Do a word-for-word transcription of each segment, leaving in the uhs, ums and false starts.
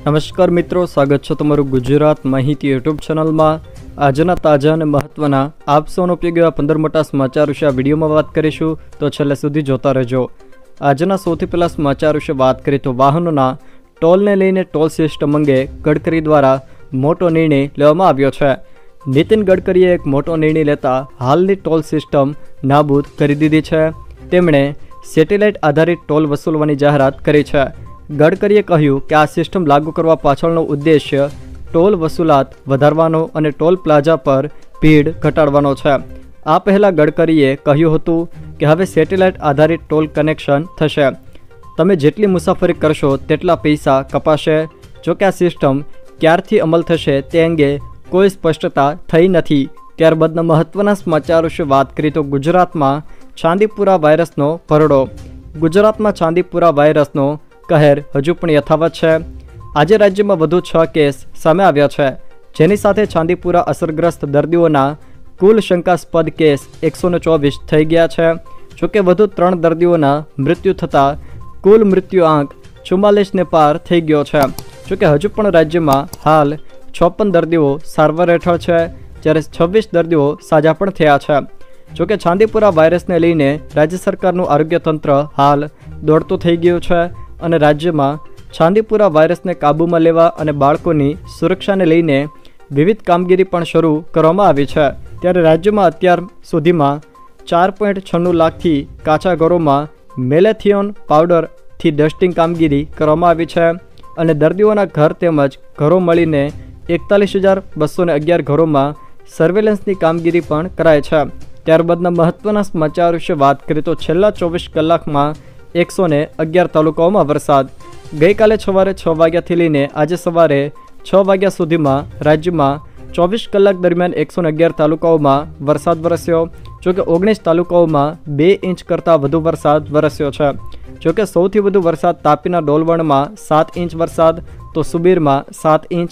નમસ્કાર મિત્રો, સ્વાગત છે તમારું ગુજરાત માહિતી યુટ્યુબ ચેનલમાં। આજના તાજા અને મહત્વના આપ સૌનો ઉપયોગી એવા પંદર મોટા સમાચાર વિશે આ વિડીયોમાં વાત કરીશું, તો છેલ્લે સુધી જોતા રહેજો। આજના સૌથી પહેલા સમાચાર વિશે વાત કરીએ તો વાહનોના ટોલને લઈને ટોલ સિસ્ટમ અંગે ગડકરી દ્વારા મોટો નિર્ણય લેવામાં આવ્યો છે। નીતિન ગડકરીએ એક મોટો નિર્ણય લેતા હાલની ટોલ સિસ્ટમ નાબૂદ કરી દીધી છે। તેમણે સેટેલાઇટ આધારિત ટોલ વસૂલવાની જાહેરાત કરી છે। ગડકરીએ કહ્યું કે આ સિસ્ટમ લાગુ કરવા પાછળનો ઉદ્દેશ્ય ટોલ વસૂલાત વધારવાનો અને ટોલ પ્લાઝા પર ભીડ ઘટાડવાનો છે। આ પહેલાં ગડકરીએ કહ્યું હતું કે હવે સેટેલાઇટ આધારિત ટોલ કનેક્શન થશે। તમે જેટલી મુસાફરી કરશો તેટલા પૈસા કપાશે। જોકે આ સિસ્ટમ ક્યારથી અમલ થશે તે અંગે કોઈ સ્પષ્ટતા થઈ નથી। ત્યારબાદના મહત્વના સમાચાર વિશે વાત કરીએ તો ગુજરાતમાં ચાંદીપુરા વાયરસનો ભરડો। ગુજરાતમાં ચાંદીપુરા વાયરસનો કહેર હજુ પણ યથાવત છે। આજે રાજ્યમાં વધુ છ કેસ સામે આવ્યા છે, જેની સાથે ચાંદીપુરા અસરગ્રસ્ત દર્દીઓના કુલ શંકાસ્પદ કેસ એકસો ને ચોવીસ થઈ ગયા છે। જોકે વધુ ત્રણ દર્દીઓના મૃત્યુ થતાં કુલ મૃત્યુ આંક ચુમ્માલીસને પાર થઈ ગયો છે। જોકે હજુ પણ રાજ્યમાં હાલ છપ્પન દર્દીઓ સારવાર હેઠળ છે, જ્યારે છવ્વીસ દર્દીઓ સાજા પણ થયા છે। જોકે ચાંદીપુરા વાયરસને લઈને રાજ્ય સરકારનું આરોગ્ય તંત્ર હાલ દોડતું થઈ ગયું છે અને રાજ્યમાં ચાંદીપુરા વાયરસને કાબૂમાં લેવા અને બાળકોની સુરક્ષાને લઈને વિવિધ કામગીરી પણ શરૂ કરવામાં આવી છે। ત્યારે રાજ્યમાં અત્યાર સુધીમાં ચાર પોઈન્ટ છન્નું લાખથી કાચા ઘરોમાં મેલેથિયોન પાવડરથી ડસ્ટિંગ કામગીરી કરવામાં આવી છે અને દર્દીઓના ઘર તેમજ ઘરો મળીને એકતાલીસ હજાર બસો ને અગિયાર ઘરોમાં સર્વેલન્સની કામગીરી પણ કરાય છે। ત્યારબાદના મહત્વના સમાચાર વિશે વાત કરીએ તો છેલ્લા ચોવીસ કલાકમાં એકસો ને અગિયાર તાલુકાઓમાં વરસાદ। ગઈકાલે સવારે છ વાગ્યાથી લઈને આજે સવારે છ વાગ્યા સુધીમાં રાજ્યમાં ચોવીસ કલાક દરમિયાન એકસો ને અગિયાર તાલુકાઓમાં વરસાદ વરસ્યો। જોકે ઓગણીસ તાલુકાઓમાં બે ઇંચ કરતાં વધુ વરસાદ વરસ્યો છે। જોકે સૌથી વધુ વરસાદ તાપીના ડોલવણમાં સાત ઇંચ વરસાદ, તો સુબીરમાં સાત ઇંચ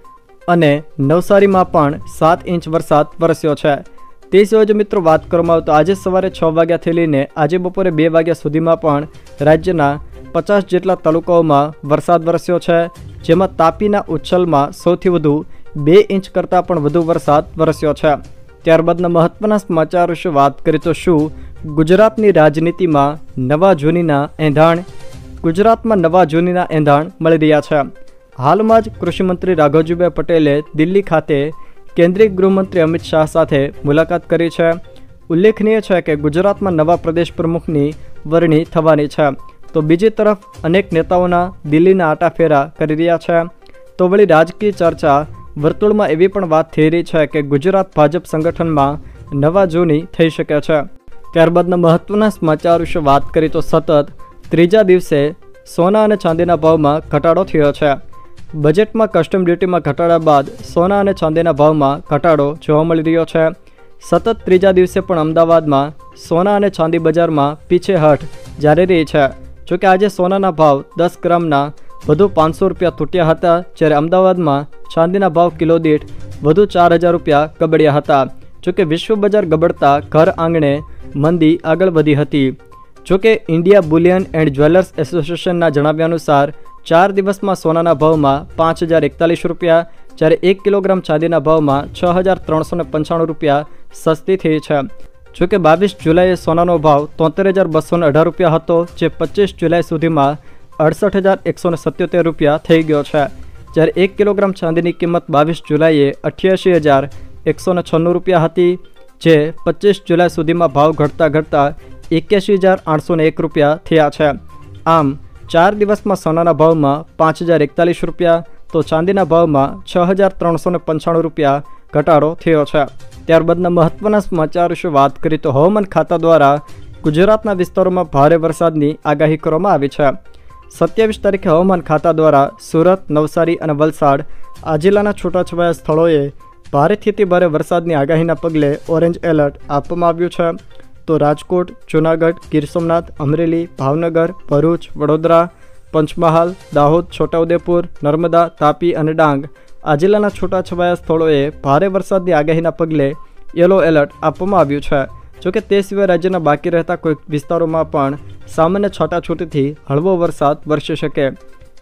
અને નવસારીમાં પણ સાત ઇંચ વરસાદ વરસ્યો છે। તે સિવાય જો મિત્રો વાત કરવામાં આવે તો આજે સવારે છ વાગ્યાથી લઈને આજે બપોરે બે વાગ્યા સુધીમાં પણ રાજ્યના પચાસ જેટલા તાલુકાઓમાં વરસાદ વરસ્યો છે, જેમાં તાપીના ઉચ્છલમાં સૌથી વધુ બે ઇંચ કરતાં પણ વધુ વરસાદ વરસ્યો છે। ત્યારબાદના મહત્વના સમાચાર વિશે વાત કરીએ તો શું ગુજરાતની રાજનીતિમાં નવા જૂનીના એંધાણ। ગુજરાતમાં નવા જૂનીના એંધાણ મળી રહ્યા છે। હાલમાં જ કૃષિમંત્રી રાઘવજીભાઈ પટેલે દિલ્હી ખાતે કેન્દ્રીય ગૃહમંત્રી અમિત શાહ સાથે મુલાકાત કરી છે। ઉલ્લેખનીય છે કે ગુજરાતમાં નવા પ્રદેશ પ્રમુખની વરણી થવાની છે, તો બીજી તરફ અનેક નેતાઓના દિલ્હીના આટાફેરા કરી રહ્યા છે। તો વળી રાજકીય ચર્ચા વર્તુળમાં એવી પણ વાત થઈ રહી છે કે ગુજરાત ભાજપ સંગઠનમાં નવા જૂની થઈ શકે છે। ત્યારબાદના મહત્વના સમાચાર વિશે વાત કરીએ તો સતત ત્રીજા દિવસે સોના અને ચાંદીના ભાવમાં ઘટાડો થયો છે। બજેટમાં કસ્ટમ ડ્યુટીમાં ઘટાડા બાદ સોના અને ચાંદીના ભાવમાં ઘટાડો જોવા મળી રહ્યો છે। સતત ત્રીજા દિવસે પણ અમદાવાદમાં સોના અને ચાંદી બજારમાં પીછેહઠ જારી રહી છે। જોકે આજે સોનાના ભાવ દસ ગ્રામના વધુ પાંચસો રૂપિયા તૂટ્યા હતા, જ્યારે અમદાવાદમાં ચાંદીના ભાવ કિલો દીઠ વધુ ચાર હજાર રૂપિયા ગબડ્યા હતા। જોકે વિશ્વ બજાર ગબડતા ઘર આંગણે મંદી આગળ વધી હતી। જોકે ઇન્ડિયા બુલિયન એન્ડ જ્વેલર્સ એસોસિએશનના જણાવ્યા અનુસાર ચાર દિવસમાં સોનાના ભાવમાં પાંચ હજાર એકતાલીસ રૂપિયા, જ્યારે એક કિલોગ્રામ ચાંદીના ભાવમાં છ હજાર ત્રણસો ને પંચાણું રૂપિયા સસ્તી થઈ છે। જોકે બાવીસ જુલાઈએ સોનાનો ભાવ તોતેર હજાર બસો ને અઢાર રૂપિયા હતો, જે પચીસ જુલાઈ સુધીમાં અડસઠ હજાર એકસો ને સત્યોતેર રૂપિયા થઈ ગયો છે, જ્યારે એક કિલોગ્રામ ચાંદીની કિંમત બાવીસ જુલાઈએ અઠ્યાસી હજાર એકસો ને છન્નું રૂપિયા હતી, જે પચીસ જુલાઈ સુધીમાં ભાવ ઘટતા ઘટતા એક્યાસી હજાર આઠસો ને એક રૂપિયા થયા છે। આમ ચાર દિવસમાં સોનાના ભાવમાં પાંચ હજાર એકતાલીસ રૂપિયા, તો ચાંદીના ભાવમાં છ હજાર ત્રણસો ને પંચાણું રૂપિયા ઘટાડો થયો છે। ત્યારબાદના મહત્વના સમાચાર વિશે વાત કરીએ તો હવામાન ખાતા દ્વારા ગુજરાતના વિસ્તારોમાં ભારે વરસાદની આગાહી કરવામાં આવી છે। સત્યાવીસ તારીખે હવામાન ખાતા દ્વારા સુરત, નવસારી અને વલસાડ આ જિલ્લાના છૂટાછવાયા સ્થળોએ ભારેથી અતિ ભારે વરસાદની આગાહીના પગલે ઓરેન્જ એલર્ટ આપવામાં આવ્યું છે। તો રાજકોટ, જૂનાગઢ, ગીર સોમનાથ, અમરેલી, ભાવનગર, ભરૂચ, વડોદરા, પંચમહાલ, દાહોદ, છોટાઉદેપુર, નર્મદા, તાપી અને ડાંગ આ જિલ્લાના છૂટાછવાયા સ્થળોએ ભારે વરસાદની આગાહીના પગલે યલો એલર્ટ આપવામાં આવ્યું છે। જોકે તે સિવાય રાજ્યના બાકી રહેતા કોઈ વિસ્તારોમાં પણ સામાન્ય છાંટાછૂટીથી હળવો વરસાદ વરસી શકે।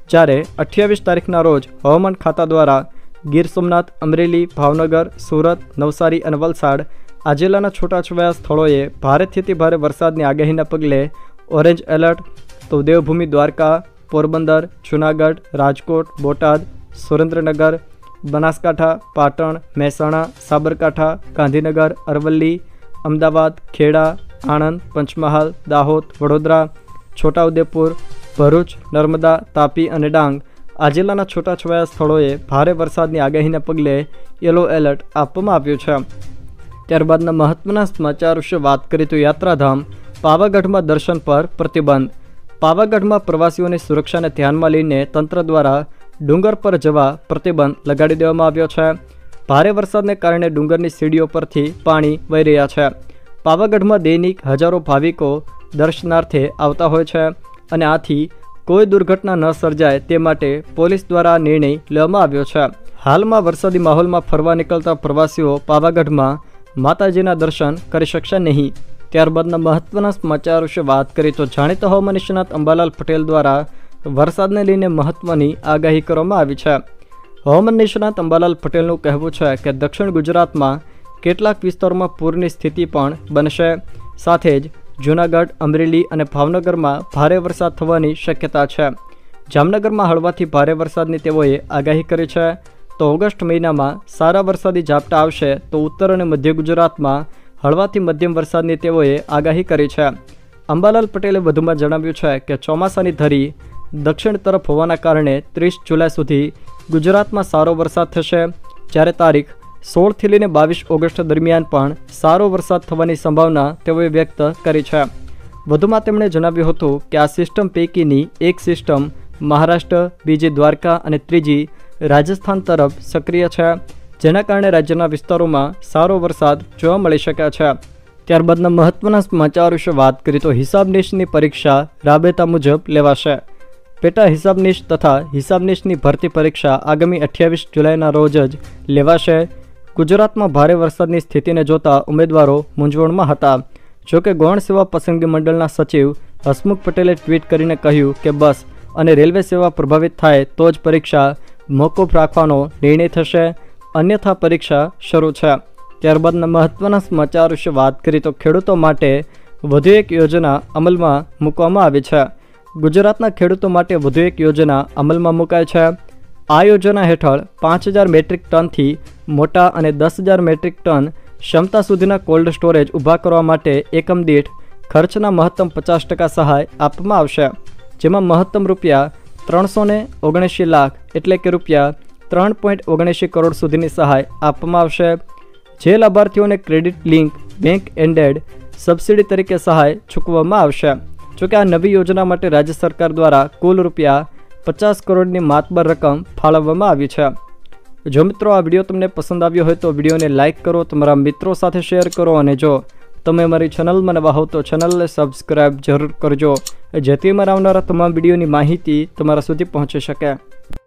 જ્યારે અઠ્યાવીસ તારીખના રોજ હવામાન ખાતા દ્વારા ગીર સોમનાથ, અમરેલી, ભાવનગર, સુરત, નવસારી અને વલસાડ આ જિલ્લાના છૂટાછવાયા સ્થળોએ ભારેથી અતિ ભારે વરસાદની આગાહીના પગલે ઓરેન્જ એલર્ટ. તો દેવભૂમિ દ્વારકા, પોરબંદર, જૂનાગઢ, રાજકોટ, બોટાદ, સુરેન્દ્રનગર, બનાસકાંઠા, પાટણ, મહેસાણા, સાબરકાંઠા, ગાંધીનગર, અરવલ્લી, અમદાવાદ, ખેડા, આણંદ, પંચમહાલ, દાહોદ, વડોદરા, છોટાઉદેપુર, ભરૂચ, નર્મદા, તાપી અને ડાંગ આ જિલ્લાના છૂટાછવાયા સ્થળોએ ભારે વરસાદની આગાહીના પગલે યલો એલર્ટ આપવામાં આવ્યું છે. ત્યારબાદના મહત્વના સમાચાર વિશે વાત કરીએ તો યાત્રાધામ પાવાગઢમાં દર્શન પર પ્રતિબંધ. પાવાગઢમાં પ્રવાસીઓની સુરક્ષાને ધ્યાનમાં લઈને તંત્ર દ્વારા ડુંગર પર જવા પ્રતિબંધ લગાડી દેવામાં આવ્યો છે. ભારે વરસાદને કારણે ડુંગરની સીડીઓ પરથી પાણી વહી રહ્યા છે. પાવાગઢમાં દૈનિક હજારો ભાવિકો દર્શનાર્થે આવતા હોય છે અને આથી કોઈ દુર્ઘટના ન સર્જાય તે માટે પોલીસ દ્વારા આ નિર્ણય લેવામાં આવ્યો છે. હાલમાં વરસાદી માહોલમાં ફરવા નીકળતા પ્રવાસીઓ પાવાગઢમાં માતાજીના દર્શન કરી શકશે નહીં. ત્યારબાદના મહત્વના સમાચાર વિશે વાત કરીએ તો જાણીતા હવામાન નિષ્ણાત અંબાલાલ પટેલ દ્વારા વરસાદને લઈને મહત્વની આગાહી કરવામાં આવી છે. હવામાન નિષ્ણાત અંબાલાલ પટેલનું કહેવું છે કે દક્ષિણ ગુજરાતમાં કેટલાક વિસ્તારોમાં પૂરની સ્થિતિ પણ બનશે. સાથે જ જૂનાગઢ, અમરેલી અને ભાવનગરમાં ભારે વરસાદ થવાની શક્યતા છે. જામનગરમાં હળવાથી ભારે વરસાદની તેઓએ આગાહી કરી છે. તો ઓગસ્ટ મહિનામાં સારા વરસાદી ઝાપટા આવશે તો ઉત્તર અને મધ્ય ગુજરાતમાં હળવાથી મધ્યમ વરસાદની તેઓએ આગાહી કરી છે. અંબાલાલ પટેલે વધુમાં જણાવ્યું છે કે ચોમાસાની ધરી દક્ષિણ તરફ હોવાના કારણે ત્રીસ જુલાઈ સુધી ગુજરાતમાં સારો વરસાદ થશે, જ્યારે તારીખ સોળથી લઈને બાવીસ ઓગસ્ટ દરમિયાન પણ સારો વરસાદ થવાની સંભાવના તેઓએ વ્યક્ત કરી છે. વધુમાં તેમણે જણાવ્યું હતું કે આ સિસ્ટમ પૈકીની એક સિસ્ટમ મહારાષ્ટ્ર, બીજી દ્વારકા અને ત્રીજી રાજસ્થાન તરફ સક્રિય છે, જેના કારણે રાજ્યના વિસ્તારોમાં સારો વરસાદ જોવા મળી શકે છે. ત્યારબાદના મહત્વના સમાચાર વિશે વાત કરીએ તો હિસાબનીશની પરીક્ષા રાબેતા મુજબ લેવાશે. પેટા હિસાબનીશ તથા હિસાબનીશની ભરતી પરીક્ષા આગામી અઠ્યાવીસ જુલાઈના રોજ જ લેવાશે. ગુજરાતમાં ભારે વરસાદની સ્થિતિને જોતા ઉમેદવારો મૂંઝવણમાં હતા. જોકે ગૌણ સેવા પસંદગી મંડળના સચિવ હસમુખ પટેલે ટ્વીટ કરીને કહ્યું કે બસ અને રેલવે સેવા પ્રભાવિત થાય તો જ પરીક્ષા મોકૂફ રાખવાનો નિર્ણય થશે, અન્યથા પરીક્ષા શરૂ છે. ત્યારબાદના મહત્વના સમાચાર વિશે વાત કરીએ તો ખેડૂતો માટે વધુ એક યોજના અમલમાં મૂકવામાં આવી છે. ગુજરાતના ખેડૂતો માટે વધુ એક યોજના અમલમાં મુકાય છે. આ યોજના હેઠળ પાંચ હજાર મેટ્રિક ટનથી મોટા અને દસ હજાર મેટ્રિક ટન ક્ષમતા સુધીના કોલ્ડ સ્ટોરેજ ઊભા કરવા માટે એકમ દીઠ ખર્ચના મહત્તમ પચાસ ટકા સહાય આપવામાં આવશે, જેમાં મહત્તમ રૂપિયા ત્રણસો ને ઓગણએંશી લાખ એટલે કે રૂપિયા ત્રણ પોઈન્ટ ઓગણએંશી કરોડ સુધીની સહાય આપવામાં આવશે. જે લાભાર્થીઓને credit link bank ended subsidy તરીકે સહાય ચૂકવવામાં આવશે. જોકે આ નવી યોજના માટે રાજ્ય સરકાર દ્વારા કુલ રૂપિયા પચાસ કરોડની માતબર રકમ ફાળવવામાં આવી છે. જો મિત્રો આ વિડીયો તમને પસંદ આવ્યો હોય તો વિડીયોને લાઇક કરો, તમારા મિત્રો સાથે શેર કરો અને જો તમે અમારી ચેનલમાં નવા હો તો ચેનલને સબસ્ક્રાઈબ જરૂર કરજો, જેથી અમારા આવનારા તમામ વિડીયોની માહિતી તમારા સુધી પહોંચી શકે.